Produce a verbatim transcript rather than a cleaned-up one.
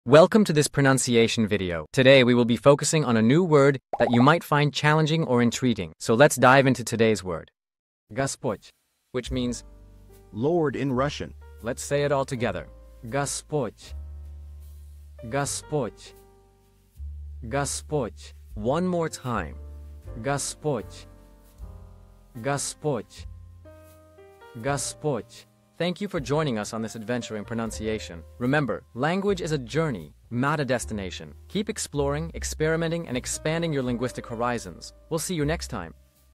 Welcome to this pronunciation video. Today we will be focusing on a new word that you might find challenging or intriguing. So let's dive into today's word. Gospodь, which means Lord in Russian. Let's say it all together. Господь. Господь. Господь. One more time. Господь. Господь. Господь. Thank you for joining us on this adventure in pronunciation. Remember, language is a journey, not a destination. Keep exploring, experimenting, and expanding your linguistic horizons. We'll see you next time.